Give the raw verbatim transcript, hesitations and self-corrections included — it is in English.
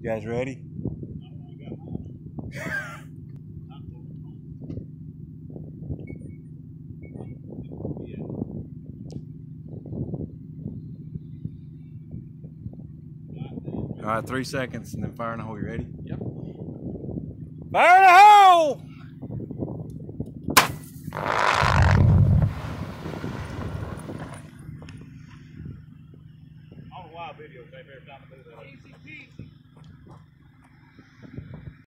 You guys ready? All right, three seconds and then fire in the hole. You ready? Yep. Fire in the hole! On a live video, baby, every time I do that. Easy peasy.